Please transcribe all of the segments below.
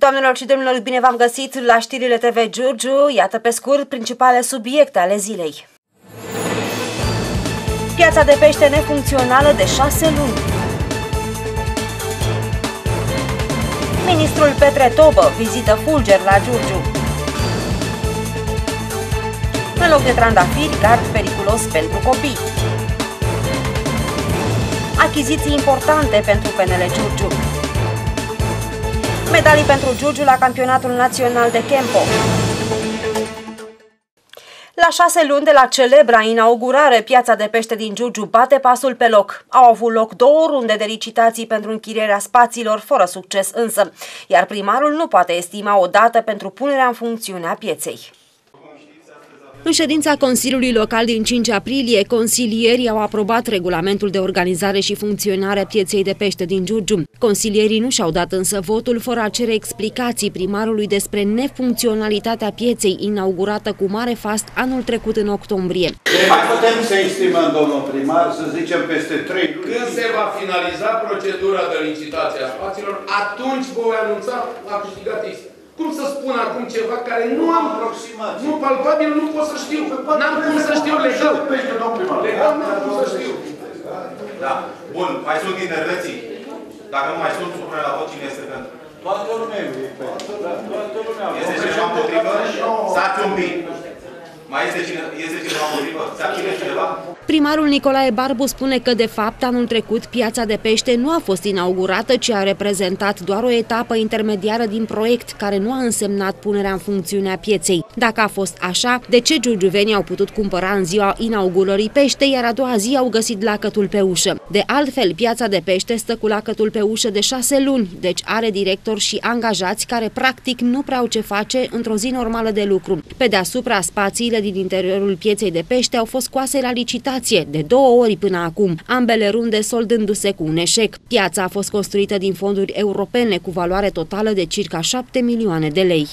Doamnelor și domnilor, bine v-am găsit la știrile TV Giurgiu. Iată pe scurt principale subiecte ale zilei. Piața de pește nefuncțională de 6 luni. Ministrul Petre Tobă vizită fulger la Giurgiu. În loc de trandafiri, gard periculos pentru copii. Achiziții importante pentru PNL Giurgiu. Medalii pentru Giurgiu la campionatul național de Kempo. La 6 luni de la celebra inaugurare, piața de pește din Giurgiu bate pasul pe loc. Au avut loc 2 runde de licitații pentru închirierea spațiilor, fără succes însă, iar primarul nu poate estima o dată pentru punerea în funcțiune a pieței. În ședința Consiliului Local din 5 aprilie, consilierii au aprobat regulamentul de organizare și funcționare a pieței de pește din Giurgiu. Consilierii nu și-au dat însă votul fără a cere explicații primarului despre nefuncționalitatea pieței inaugurată cu mare fast anul trecut în octombrie. Mai putem să estimăm, domnul primar, să zicem peste 3 luni. Când se va finaliza procedura de licitație a spațiilor, atunci vă voi anunța a câștigat X. Cum să spun acum ceva care nu am aproximație? Nu palpabil, nu pot să știu. N-am cum să știu legal. Legal n-am cum să știu. Da. Bun. Mai sunt intervenții? Dacă nu mai sunt, supune la vot cine este pentru. Toată lumea este cineva împotrivă? Stați un pic. Mai este cineva împotrivă? Se abține cineva? Primarul Nicolae Barbu spune că, de fapt, anul trecut piața de pește nu a fost inaugurată, ci a reprezentat doar o etapă intermediară din proiect, care nu a însemnat punerea în funcțiune a pieței. Dacă a fost așa, de ce giurgiuvenii au putut cumpăra în ziua inaugurării pește, iar a doua zi au găsit lacătul pe ușă? De altfel, piața de pește stă cu lacătul pe ușă de 6 luni, deci are directori și angajați care practic nu prea au ce face într-o zi normală de lucru. Pe deasupra, spațiile din interiorul pieței de pește au fost scoase la licitație de 2 ori până acum, ambele runde soldându-se cu un eșec. Piața a fost construită din fonduri europene cu valoare totală de circa 7 milioane de lei.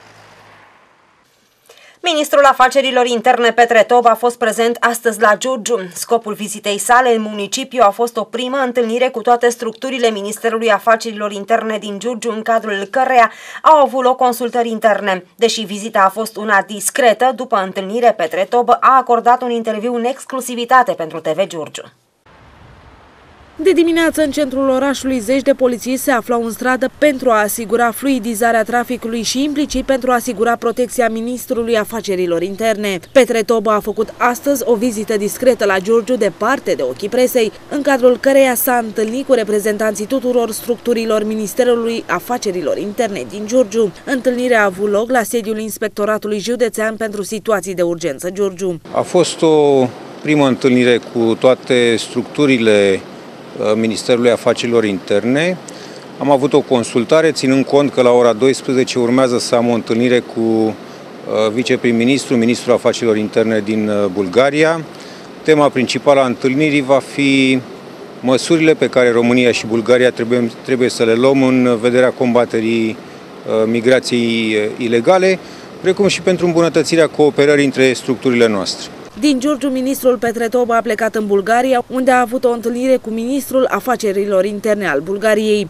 Ministrul Afacerilor Interne Petre Tobă a fost prezent astăzi la Giurgiu. Scopul vizitei sale în municipiu a fost o primă întâlnire cu toate structurile Ministerului Afacerilor Interne din Giurgiu, în cadrul căreia au avut loc consultări interne. Deși vizita a fost una discretă, după întâlnire, Petre Tobă a acordat un interviu în exclusivitate pentru TV Giurgiu. De dimineață, în centrul orașului, zeci de polițiști se aflau în stradă pentru a asigura fluidizarea traficului și implicit pentru a asigura protecția Ministrului Afacerilor Interne. Petre Tobă a făcut astăzi o vizită discretă la Giurgiu, departe de ochii presei, în cadrul căreia s-a întâlnit cu reprezentanții tuturor structurilor Ministerului Afacerilor Interne din Giurgiu. Întâlnirea a avut loc la sediul Inspectoratului Județean pentru Situații de Urgență Giurgiu. A fost o primă întâlnire cu toate structurile Ministerului Afacerilor Interne. Am avut o consultare, ținând cont că la ora 12 urmează să am o întâlnire cu viceprim-ministrul, Ministrul Afacerilor Interne din Bulgaria. Tema principală a întâlnirii va fi măsurile pe care România și Bulgaria trebuie să le luăm în vederea combaterii migrației ilegale, precum și pentru îmbunătățirea cooperării între structurile noastre. Din Giurgiu, ministrul Petre Tobă a plecat în Bulgaria, unde a avut o întâlnire cu ministrul Afacerilor Interne al Bulgariei.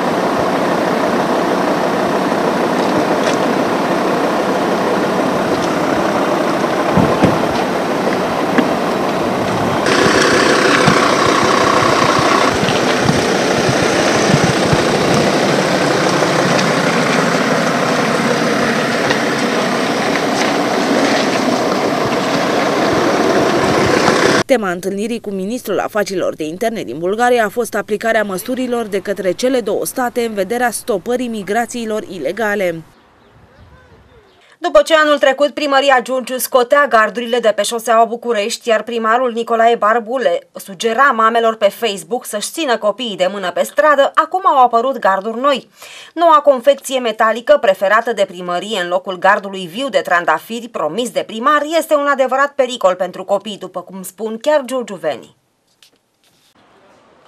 Tema întâlnirii cu ministrul Afacerilor de Interne din Bulgaria a fost aplicarea măsurilor de către cele 2 state în vederea stopării migrațiilor ilegale. După ce anul trecut primăria Giurgiu scotea gardurile de pe șoseaua București, iar primarul Nicolae Barbu le sugera mamelor pe Facebook să-și țină copiii de mână pe stradă, acum au apărut garduri noi. Noua confecție metalică preferată de primărie în locul gardului viu de trandafiri promis de primar este un adevărat pericol pentru copii, după cum spun chiar giurgiuvenii.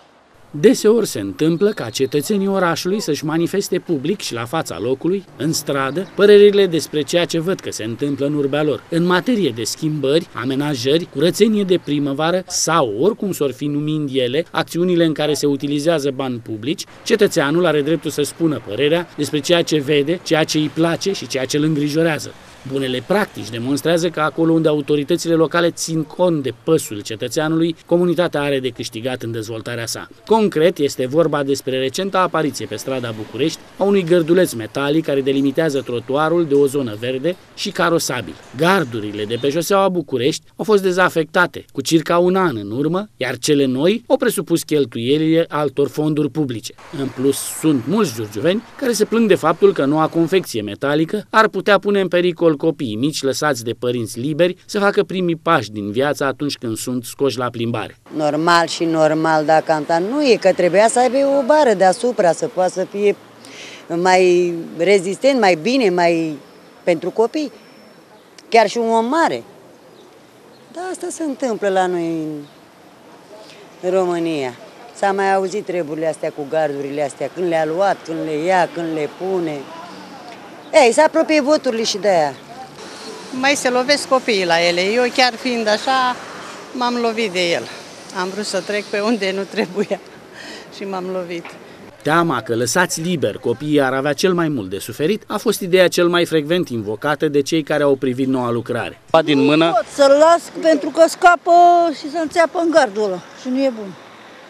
Deseori se întâmplă ca cetățenii orașului să-și manifeste public și la fața locului, în stradă, părerile despre ceea ce văd că se întâmplă în urbea lor, în materie de schimbări, amenajări, curățenie de primăvară sau, oricum s-or fi numind ele, acțiunile în care se utilizează bani publici. Cetățeanul are dreptul să spună părerea despre ceea ce vede, ceea ce îi place și ceea ce îl îngrijorează. Bunele practici demonstrează că acolo unde autoritățile locale țin cont de păsul cetățeanului, comunitatea are de câștigat în dezvoltarea sa. Concret, este vorba despre recenta apariție pe strada București a unui gărduleț metalic care delimitează trotuarul de o zonă verde și carosabil. Gardurile de pe șoseaua București au fost dezafectate cu circa un an în urmă, iar cele noi au presupus cheltuielile altor fonduri publice. În plus, sunt mulți giurgiuveni care se plâng de faptul că noua confecție metalică ar putea pune în pericol copiii mici lăsați de părinți liberi să facă primii pași din viață atunci când sunt scoși la plimbare. Normal și normal, dacă am dat, nu e că trebuia să aibă o bară deasupra, să poată să fie mai rezistent, mai bine, mai pentru copii. Chiar și un om mare. Dar asta se întâmplă la noi în România. S-a mai auzit treburile astea cu gardurile astea, când le-a luat, când le ia, când le pune. Ei, se apropie voturile și de aia. Mai se lovesc copiii la ele. Eu chiar fiind așa, m-am lovit de el. Am vrut să trec pe unde nu trebuia și m-am lovit. Teama că lăsați liber copiii ar avea cel mai mult de suferit a fost ideea cel mai frecvent invocată de cei care au privit noua lucrare. Din mână. Nu pot să-l las pentru că scapă și se înțeapă în gardul ăla și nu e bun.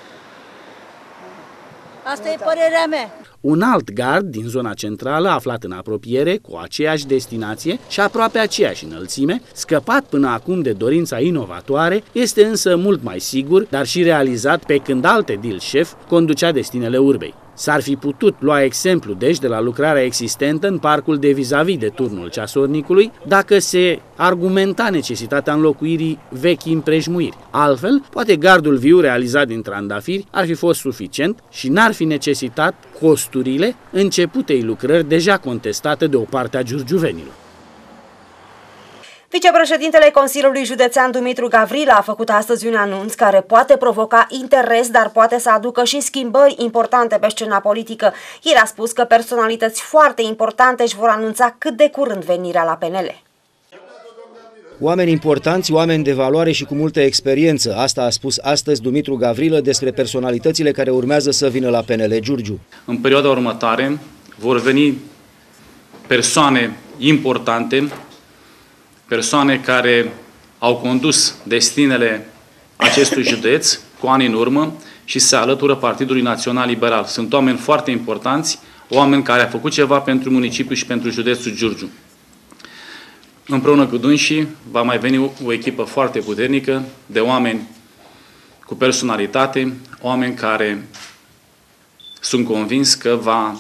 Asta e părerea mea. Un alt gard din zona centrală, aflat în apropiere, cu aceeași destinație și aproape aceeași înălțime, scăpat până acum de dorința inovatoare, este însă mult mai sigur, dar și realizat pe când alt edil șef conducea destinele urbei. S-ar fi putut lua exemplu, deci, de la lucrarea existentă în parcul de vis-a-vis de turnul Ceasornicului, dacă se argumenta necesitatea înlocuirii vechi împrejmuiri. Altfel, poate gardul viu realizat din trandafiri ar fi fost suficient și n-ar fi necesitat costurile începutei lucrări deja contestate de o parte a giurgiuvenilor. Vicepreședintele Consiliului Județean Dumitru Gavrilă a făcut astăzi un anunț care poate provoca interes, dar poate să aducă și schimbări importante pe scena politică. El a spus că personalități foarte importante își vor anunța cât de curând venirea la PNL. Oameni importanți, oameni de valoare și cu multă experiență. Asta a spus astăzi Dumitru Gavrilă despre personalitățile care urmează să vină la PNL Giurgiu. În perioada următoare vor veni persoane importante, persoane care au condus destinele acestui județ cu ani în urmă și se alătură Partidului Național Liberal. Sunt oameni foarte importanți, oameni care au făcut ceva pentru municipiu și pentru județul Giurgiu. Împreună cu dânsii va mai veni o echipă foarte puternică de oameni cu personalitate, oameni care sunt convins că va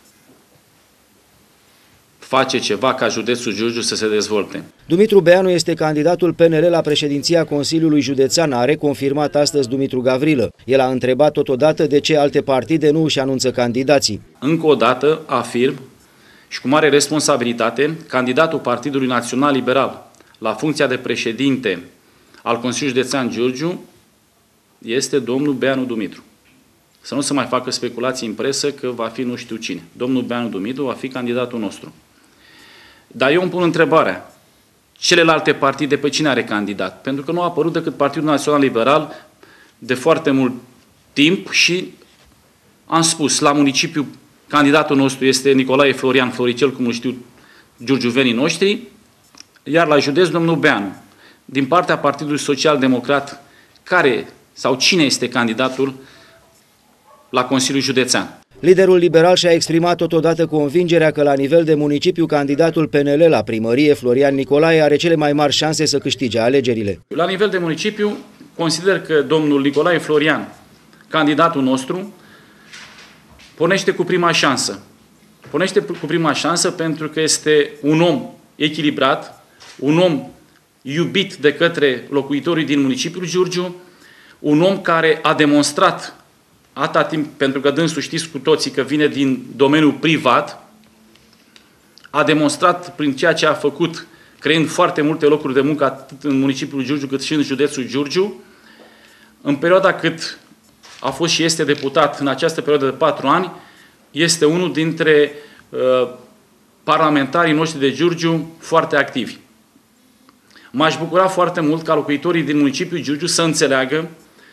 face ceva ca județul Giurgiu să se dezvolte. Dumitru Beanu este candidatul PNL la președinția Consiliului Județean, a reconfirmat astăzi Dumitru Gavrilă. El a întrebat totodată de ce alte partide nu își anunță candidații. Încă o dată afirm și cu mare responsabilitate, candidatul Partidului Național Liberal la funcția de președinte al Consiliului Județean Giurgiu este domnul Beanu Dumitru. Să nu se mai facă speculații în presă că va fi nu știu cine. Domnul Beanu Dumitru va fi candidatul nostru. Dar eu îmi pun întrebarea, celelalte partide pe cine are candidat? Pentru că nu a apărut decât Partidul Național Liberal de foarte mult timp și am spus, la municipiu candidatul nostru este Nicolae Florian Floricel, cum îl știu giurgiuvenii noștri, iar la județ domnul Beanu. Din partea Partidului Social Democrat, care sau cine este candidatul la Consiliul Județean? Liderul liberal și-a exprimat totodată convingerea că la nivel de municipiu candidatul PNL la primărie, Florian Nicolae, are cele mai mari șanse să câștige alegerile. La nivel de municipiu, consider că domnul Nicolae Florian, candidatul nostru, pornește cu prima șansă. Pornește cu prima șansă pentru că este un om echilibrat, un om iubit de către locuitorii din municipiul Giurgiu, un om care a demonstrat atâta timp, pentru că dânsul știți cu toții că vine din domeniul privat, a demonstrat prin ceea ce a făcut, creând foarte multe locuri de muncă atât în municipiul Giurgiu cât și în județul Giurgiu, în perioada cât a fost și este deputat în această perioadă de 4 ani, este unul dintre parlamentarii noștri de Giurgiu foarte activi. M-aș bucura foarte mult ca locuitorii din municipiul Giurgiu să înțeleagă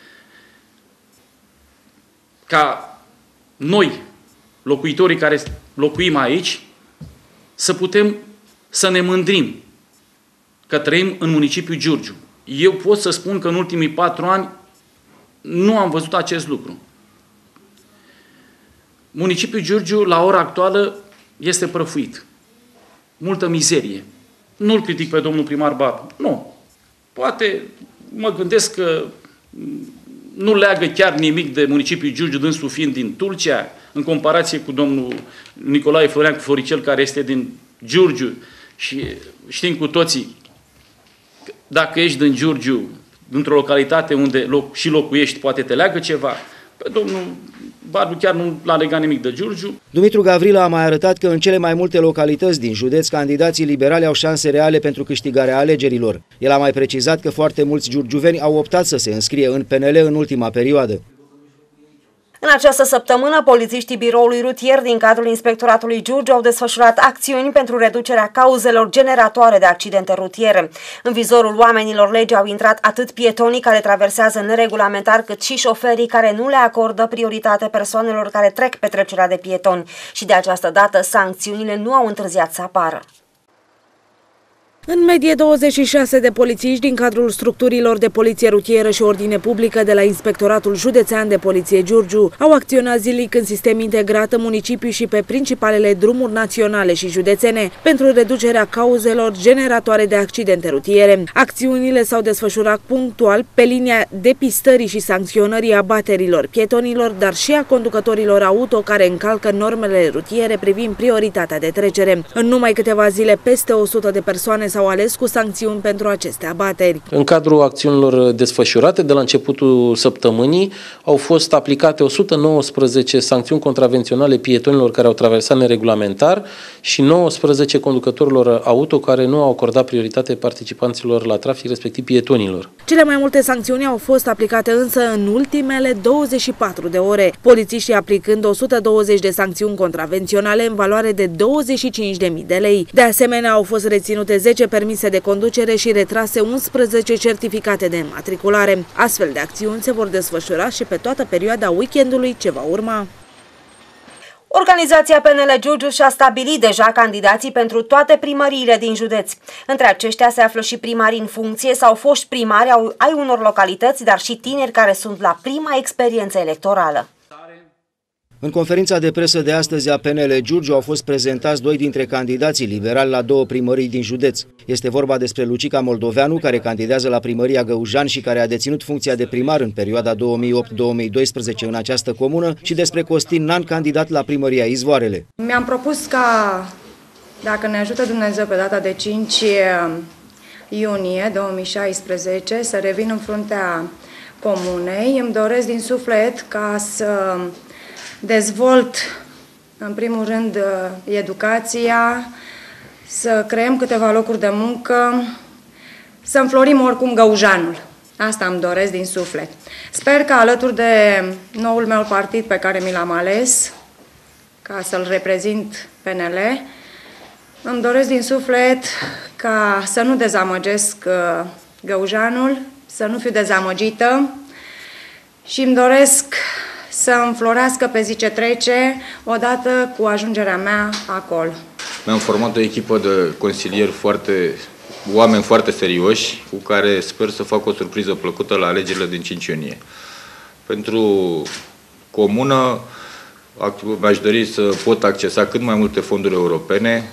ca noi, locuitorii care locuim aici, să putem să ne mândrim că trăim în municipiul Giurgiu. Eu pot să spun că în ultimii 4 ani nu am văzut acest lucru. Municipiul Giurgiu, la ora actuală, este prăfuit. Multă mizerie. Nu-l critic pe domnul primar Babu. Nu. Poate mă gândesc că nu leagă chiar nimic de municipiul Giurgiu, dânsul fiind din Tulcea, în comparație cu domnul Nicolae Florian Floricel, care este din Giurgiu. Și știm cu toții, dacă ești din Giurgiu, dintr-o localitate unde și locuiești, poate te leagă ceva. Pe domnul Barbu chiar nu l-a legat nimic de Giurgiu. Dumitru Gavrilă a mai arătat că în cele mai multe localități din județ, candidații liberali au șanse reale pentru câștigarea alegerilor. El a mai precizat că foarte mulți giurgiuveni au optat să se înscrie în PNL în ultima perioadă. În această săptămână, polițiștii biroului rutier din cadrul Inspectoratului Giurgiu au desfășurat acțiuni pentru reducerea cauzelor generatoare de accidente rutiere. În vizorul oamenilor legii au intrat atât pietonii care traversează neregulamentar, cât și șoferii care nu le acordă prioritate persoanelor care trec pe trecerea de pietoni. Și de această dată, sancțiunile nu au întârziat să apară. În medie, 26 de polițiști din cadrul structurilor de poliție rutieră și ordine publică de la Inspectoratul Județean de Poliție Giurgiu au acționat zilnic în sistem integrat în municipiu și pe principalele drumuri naționale și județene pentru reducerea cauzelor generatoare de accidente rutiere. Acțiunile s-au desfășurat punctual pe linia depistării și sancționării abaterilor pietonilor, dar și a conducătorilor auto care încalcă normele rutiere privind prioritatea de trecere. În numai câteva zile, peste 100 de persoane s-au ales cu sancțiuni pentru aceste abateri. În cadrul acțiunilor desfășurate de la începutul săptămânii au fost aplicate 119 sancțiuni contravenționale pietonilor care au traversat neregulamentar și 19 conducătorilor auto care nu au acordat prioritate participanților la trafic, respectiv pietonilor. Cele mai multe sancțiuni au fost aplicate însă în ultimele 24 de ore, polițiștii aplicând 120 de sancțiuni contravenționale în valoare de 25.000 de lei. De asemenea, au fost reținute 10 permise de conducere și retrase 11 certificate de înmatriculare. Astfel de acțiuni se vor desfășura și pe toată perioada weekendului ce va urma. Organizația PNL Giurgiu și-a stabilit deja candidații pentru toate primăriile din județ. Între aceștia se află și primari în funcție sau foști primari ai unor localități, dar și tineri care sunt la prima experiență electorală. În conferința de presă de astăzi a PNL Giurgiu au fost prezentați 2 dintre candidații liberali la 2 primării din județ. Este vorba despre Lucica Moldoveanu, care candidează la primăria Găujan și care a deținut funcția de primar în perioada 2008-2012 în această comună, și despre Costin Nan, candidat la primăria Izvoarele. Mi-am propus ca, dacă ne ajută Dumnezeu, pe data de 5 iunie 2016 să revin în fruntea comunei. Îmi doresc din suflet ca să dezvolt, în primul rând, educația, să creăm câteva locuri de muncă, să înflorim oricum Găujanul. Asta îmi doresc din suflet. Sper că alături de noul meu partid pe care mi l-am ales, ca să-l reprezint PNL, îmi doresc din suflet ca să nu dezamăgesc Găujanul, să nu fiu dezamăgită și îmi doresc să înflorească pe zi ce trece, odată cu ajungerea mea acolo. Mi-am format o echipă de consilieri oameni foarte serioși, cu care sper să fac o surpriză plăcută la alegerile din 5 iunie. Pentru comună mi-aș dori să pot accesa cât mai multe fonduri europene,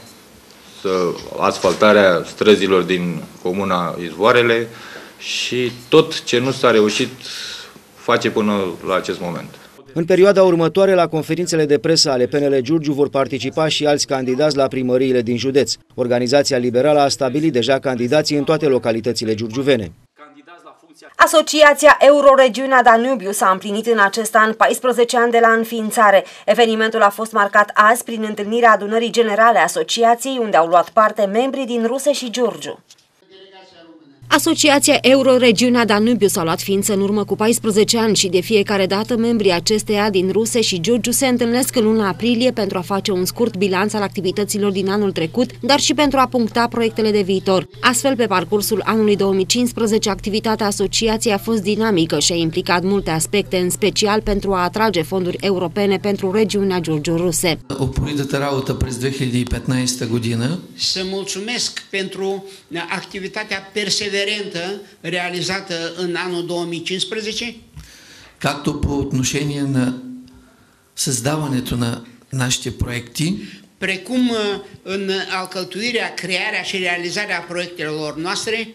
asfaltarea străzilor din comuna Izvoarele și tot ce nu s-a reușit face până la acest moment. În perioada următoare, la conferințele de presă ale PNL Giurgiu vor participa și alți candidați la primăriile din județ. Organizația liberală a stabilit deja candidații în toate localitățile giurgiuvene. Asociația Euroregiunea Danubiu s-a împlinit în acest an 14 ani de la înființare. Evenimentul a fost marcat azi prin întâlnirea adunării generale a asociației, unde au luat parte membrii din Ruse și Giurgiu. Asociația Euro-Regiunea Danubius a luat ființă în urmă cu 14 ani și de fiecare dată membrii acesteia din Ruse și Giurgiu se întâlnesc în luna aprilie pentru a face un scurt bilanț al activităților din anul trecut, dar și pentru a puncta proiectele de viitor. Astfel, pe parcursul anului 2015, activitatea asociației a fost dinamică și a implicat multe aspecte, în special pentru a atrage fonduri europene pentru regiunea Giurgiu-Ruse. Опоритата работа през 2015 година. Să mulțumesc pentru activitatea perseverentă realizată în anul 2015, както по отношение на създаването на нашите проекти, precum în alcătuirea, crearea și realizarea proiectelor noastre,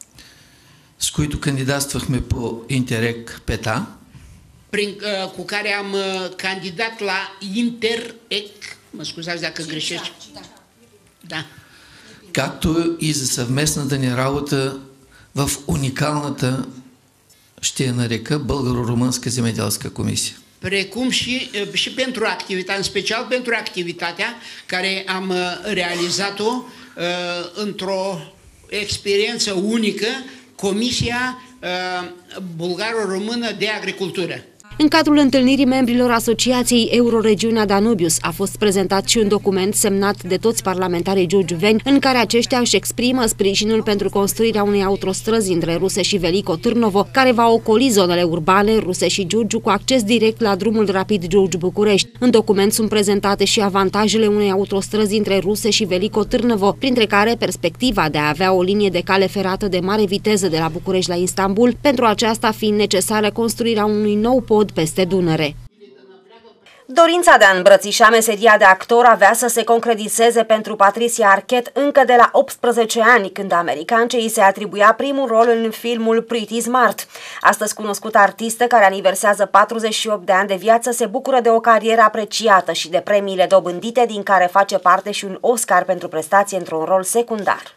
с които кандидатствахме по Интерек ПЕТА, cu care am candidat la Interec, mă scuzați dacă greșesc. Da. както и за съвместната ни работа в уникалната, ще я нарека, Българо-румънска земеделска комисия. Precum și pentru activitatea, în special pentru activitatea care am realizat-o într-o experiență unică, Comisia Bulgaro-Română de Agricultură. În cadrul întâlnirii membrilor Asociației Euro-Regiunea Danubius a fost prezentat și un document semnat de toți parlamentarii giurgiuveni, în care aceștia își exprimă sprijinul pentru construirea unei autostrăzi între Ruse și Veliko Târnovo, care va ocoli zonele urbane Ruse și Giurgiu cu acces direct la drumul rapid Giurgiu-București. În document sunt prezentate și avantajele unei autostrăzi între Ruse și Veliko Târnovo, printre care perspectiva de a avea o linie de cale ferată de mare viteză de la București la Istanbul, pentru aceasta fiind necesară construirea unui nou pod peste Dunăre. Dorința de a îmbrățișa meseria de actor avea să se concretizeze pentru Patricia Arquette încă de la 18 ani, când americancei îi se atribuia primul rol în filmul Pretty Smart. Astăzi cunoscută artistă, care aniversează 48 de ani de viață, se bucură de o carieră apreciată și de premiile dobândite, din care face parte și un Oscar pentru prestație într-un rol secundar.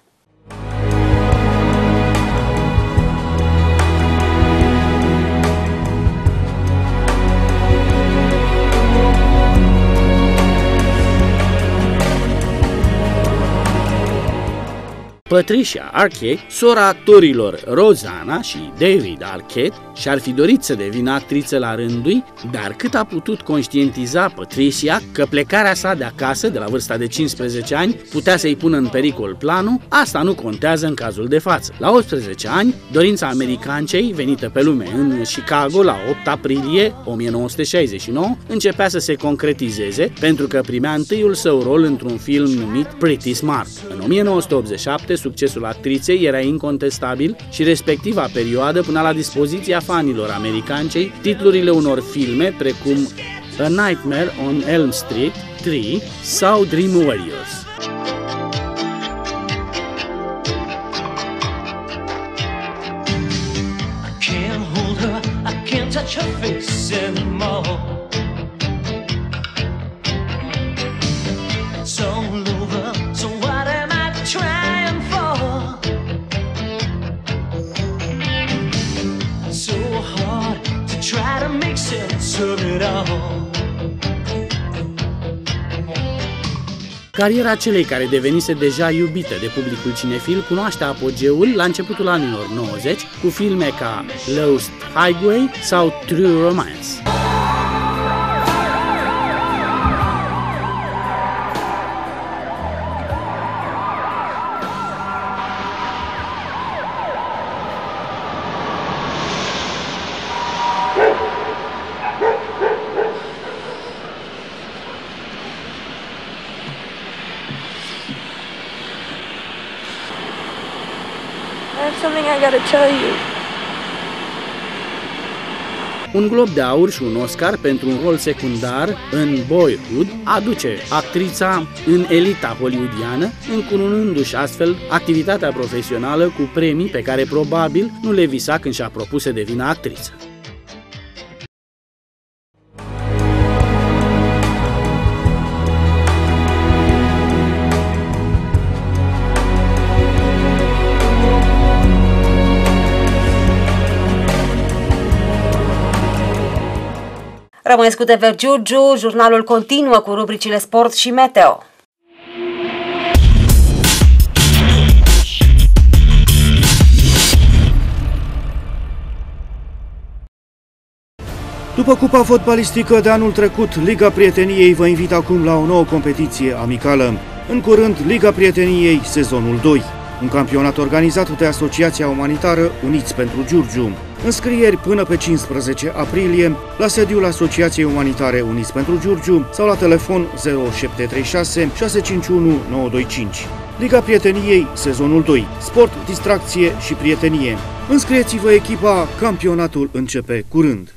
Patricia Arquette, sora actorilor Rosanna și David Arquette, și-ar fi dorit să devină actriță la rândul, dar cât a putut conștientiza Patricia că plecarea sa de acasă, de la vârsta de 15 ani, putea să-i pună în pericol planul, asta nu contează în cazul de față. La 18 ani, dorința americancei, venită pe lume în Chicago la 8 aprilie 1969, începea să se concretizeze, pentru că primea întâiul său rol într-un film numit Pretty Smart. În 1987, succesul actriței era incontestabil și respectiva perioadă punea la dispoziția fanilor americancei titlurile unor filme precum A Nightmare on Elm Street 3 sau Dream Warriors. I can't hold her, I can't touch her face anymore. It's all over, so what am I trying for? So hard to try to make sense of it all. Cariera celei care devenise deja iubită de publicul cinefil cunoaște apogeul la începutul anilor 90 cu filme ca Lost Highway sau True Romance. I have something I gotta tell you. Un Glob de Aur și un Oscar pentru un rol secundar în Boyhood aduce actrița în elita hollywoodiană, încununându-și astfel activitatea profesională cu premii pe care probabil nu le visa când și-a propus să devină actriță. Rămâneți cu TV Giurgiu, jurnalul continuă cu rubricile sport și meteo. După cupa fotbalistică de anul trecut, Liga Prieteniei vă invită acum la o nouă competiție amicală. În curând, Liga Prieteniei, sezonul 2. Un campionat organizat de Asociația Umanitară Uniți pentru Giurgiu. Înscrieri până pe 15 aprilie la sediul Asociației Umanitare Uniți pentru Giurgiu sau la telefon 0736 651 925. Liga Prieteniei, sezonul 2. Sport, distracție și prietenie. Înscrieți-vă echipa, campionatul începe curând.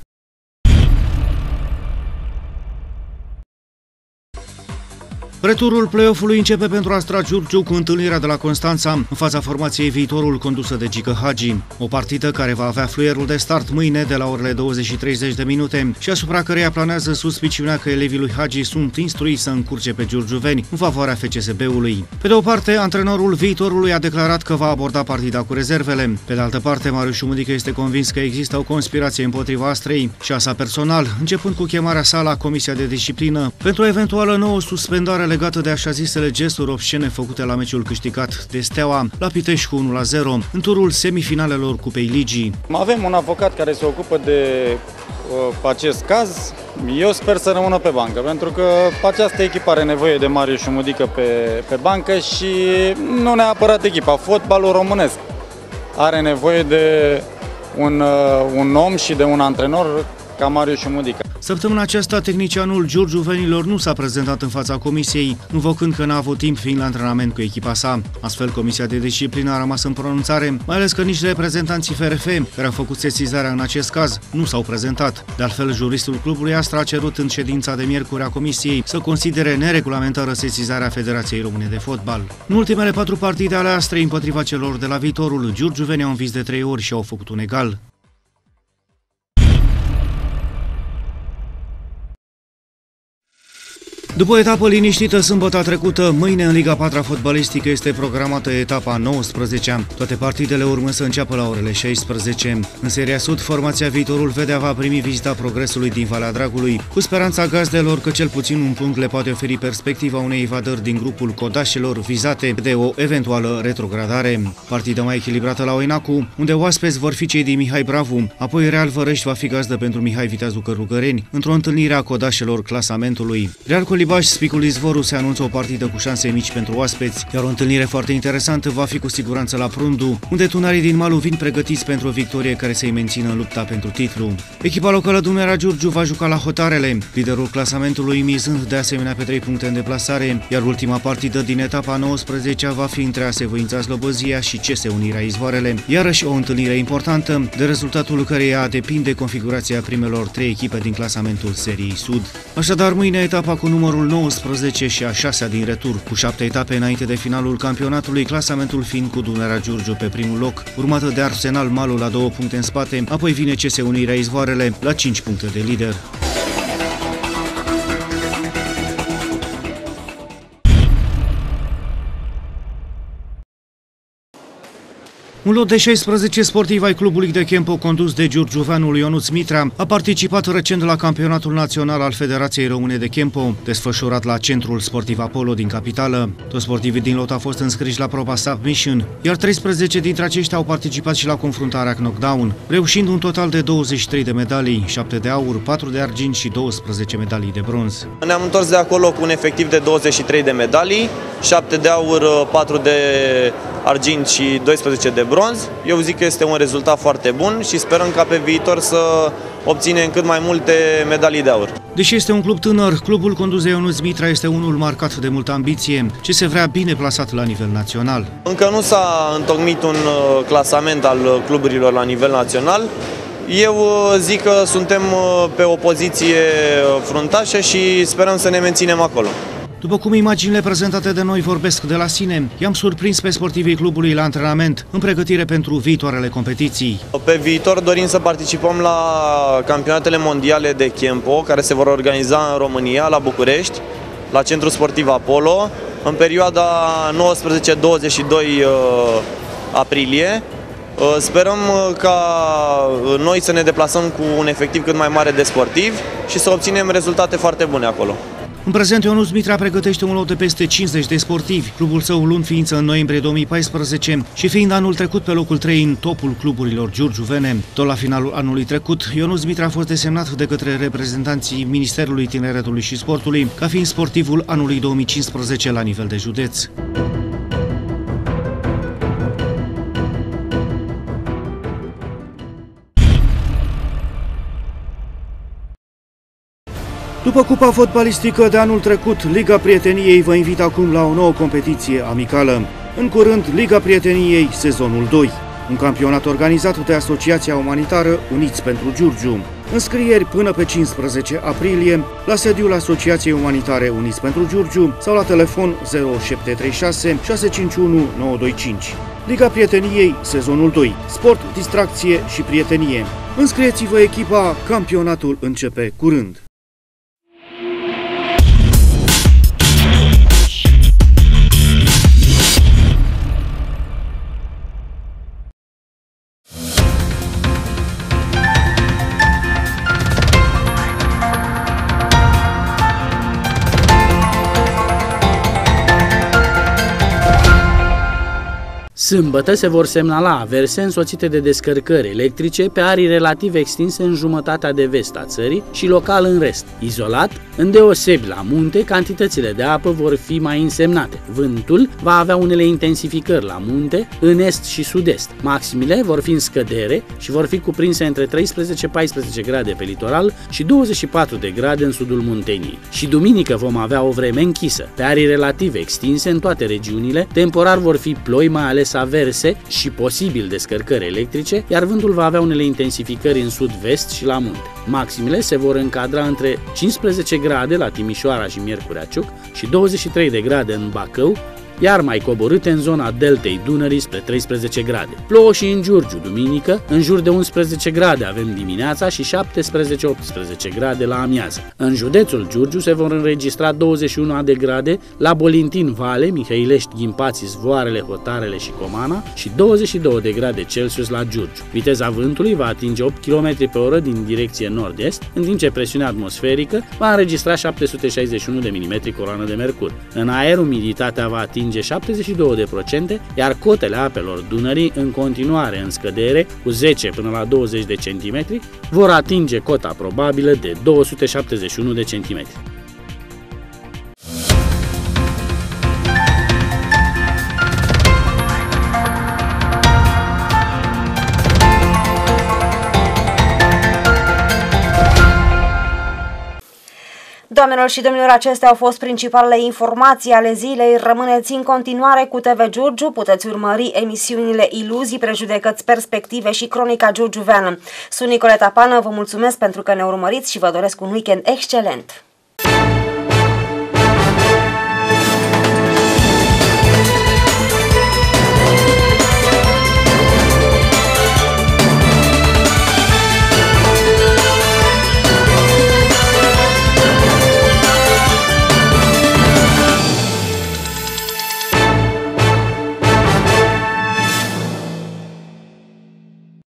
Returul play-off-ului începe pentru Astra Giurgiu cu întâlnirea de la Constanța în fața formației Viitorul condusă de Gică Hagi. O partidă care va avea fluierul de start mâine de la orele 20:30 și asupra căreia planează suspiciunea că elevii lui Hagi sunt instruiți să încurce pe giurgiuveni în favoarea FCSB-ului. Pe de o parte, antrenorul Viitorului a declarat că va aborda partida cu rezervele. Pe de altă parte, Marius Șumudică este convins că există o conspirație împotriva Astrei și a sa personal, începând cu chemarea sa la Comisia de Disciplină pentru o eventuală nouă suspendare legată de așa zisele gesturi obscene făcute la meciul câștigat de Steaua la Pitești cu 1-0 în turul semifinalelor Cupei Ligii. Avem un avocat care se ocupă de acest caz. Eu sper să rămână pe bancă, pentru că această echipă are nevoie de Marius Șumudică pe bancă și nu neapărat echipa. Fotbalul românesc are nevoie de un om și de un antrenor ca Marius Șumudică. Săptămâna aceasta, tehnicianul giurgiuvenilor nu s-a prezentat în fața comisiei, invocând că n-a avut timp fiind la antrenament cu echipa sa. Astfel, Comisia de Disciplină a rămas în pronunțare, mai ales că nici reprezentanții FRF, care au făcut sesizarea în acest caz, nu s-au prezentat. De altfel, juristul clubului Astra a cerut în ședința de miercuri a comisiei să considere neregulamentară sesizarea Federației Române de Fotbal. În ultimele 4 partide ale Astrei împotriva celor de la Viitorul, giurgiuvenii au învins de 3 ori și au făcut un egal. După o etapă liniștită sâmbătă trecută, mâine în Liga 4 fotbalistică este programată etapa 19-a. Toate partidele urmă să înceapă la orele 16. În seria Sud, formația Viitorul Vedea va primi vizita Progresului din Valea Dragului, cu speranța gazdelor că cel puțin un punct le poate oferi perspectiva unei evadări din grupul codașelor vizate de o eventuală retrogradare. Partidă mai echilibrată la Oinacu, unde oaspeți vor fi cei din Mihai Bravu, apoi Real Vărăști va fi gazdă pentru Mihai Viteazu Cărucăreni, într-o întâlnire a codașelor clasamentului. Real Colibaș, Spicul Izvoru se anunță o partidă cu șanse mici pentru oaspeți, iar o întâlnire foarte interesantă va fi cu siguranță la Prundu, unde tunarii din Malu vin pregătiți pentru o victorie care să-i mențină în lupta pentru titlu. Echipa locală Dunărea Giurgiu va juca la Hotarele, liderul clasamentului mizând de asemenea pe 3 puncte în deplasare, iar ultima partidă din etapa 19-a va fi între AS Voința Slobozia și CS Unirea Izvoarele, iarăși o întâlnire importantă, de rezultatul căreia depinde configurația primelor 3 echipe din clasamentul seriei Sud. Așadar, mâine etapa cu numărul 19 și a 6-a din retur, cu 7 etape înainte de finalul campionatului, clasamentul fiind cu Dunărea Giurgiu pe primul loc, urmată de Arsenal Malu la 2 puncte în spate, apoi vine CS Unirea Izvoarele la 5 puncte de lider. Un lot de 16 sportivi ai clubului de Chempo condus de giurgiuveanul Ionuț Mitra a participat recent la campionatul național al Federației Române de Chempo, desfășurat la Centrul Sportiv Apollo din capitală. Toți sportivii din lot au fost înscriși la proba Submission, iar 13 dintre aceștia au participat și la confruntarea Knockdown, reușind un total de 23 de medalii, 7 de aur, 4 de argint și 12 medalii de bronz. Ne-am întors de acolo cu un efectiv de 23 de medalii, 7 de aur, 4 de argint și 12 de bronz. Eu zic că este un rezultat foarte bun și sperăm ca pe viitor să obținem cât mai multe medalii de aur. Deși este un club tânăr, clubul condus de Ionuț Mitra este unul marcat de multă ambiție, ce se vrea bine plasat la nivel național. Încă nu s-a întocmit un clasament al cluburilor la nivel național. Eu zic că suntem pe o poziție fruntașă și sperăm să ne menținem acolo. După cum imaginile prezentate de noi vorbesc de la sine, i-am surprins pe sportivii clubului la antrenament, în pregătire pentru viitoarele competiții. Pe viitor dorim să participăm la campionatele mondiale de Chempo, care se vor organiza în România, la București, la Centrul Sportiv Apollo, în perioada 19-22 aprilie. Sperăm ca noi să ne deplasăm cu un efectiv cât mai mare de sportivi și să obținem rezultate foarte bune acolo. În prezent, Ionuț Mitra pregătește un lot de peste 50 de sportivi, clubul său luând ființă în noiembrie 2014 și fiind anul trecut pe locul 3 în topul cluburilor giurgiuvene. Tot la finalul anului trecut, Ionuț Mitra a fost desemnat de către reprezentanții Ministerului Tineretului și Sportului ca fiind sportivul anului 2015 la nivel de județ. După cupa fotbalistică de anul trecut, Liga Prieteniei vă invită acum la o nouă competiție amicală. În curând, Liga Prieteniei sezonul 2, un campionat organizat de Asociația Umanitară Uniți pentru Giurgiu. Înscrieri până pe 15 aprilie la sediul Asociației Umanitare Uniți pentru Giurgiu sau la telefon 0736 651 925. Liga Prieteniei sezonul 2, sport, distracție și prietenie. Înscrieți-vă echipa, campionatul începe curând. Sâmbătă se vor semnala averse însoțite de descărcări electrice pe arii relativ extinse în jumătatea de vest a țării și local în rest. Izolat, îndeosebi la munte, cantitățile de apă vor fi mai însemnate. Vântul va avea unele intensificări la munte, în est și sud-est. Maximile vor fi în scădere și vor fi cuprinse între 13-14 grade pe litoral și 24 de grade în sudul Munteniei. Și duminică vom avea o vreme închisă. Pe arii relativ extinse în toate regiunile, temporar vor fi ploi, mai ales averse și posibil descărcări electrice, iar vântul va avea unele intensificări în sud-vest și la munte. Maximile se vor încadra între 15 grade la Timișoara și Miercurea Ciuc și 23 de grade în Bacău, iar mai coborâte în zona deltei Dunării spre 13 grade. Plouă și în Giurgiu duminică, în jur de 11 grade avem dimineața și 17-18 grade la amiază. În județul Giurgiu se vor înregistra 21 de grade la Bolintin, Vale, Mihăilești, Ghimpați, Zvoarele, Hotarele și Comana și 22 de grade Celsius la Giurgiu. Viteza vântului va atinge 8 km pe oră din direcție nord-est, în timp ce presiunea atmosferică va înregistra 761 de mm coloană de mercur. În aer, umiditatea va atinge 72%, iar cotele apelor Dunării, în continuare în scădere, cu 10 până la 20 de centimetri, vor atinge cota probabilă de 271 de centimetri. Doamnelor și domnilor, acestea au fost principalele informații ale zilei. Rămâneți în continuare cu TV Giurgiu, puteți urmări emisiunile Iluzii, Prejudecăți, Perspective și Cronica Giurgiuveană. Sunt Nicoleta Pană, vă mulțumesc pentru că ne urmăriți și vă doresc un weekend excelent!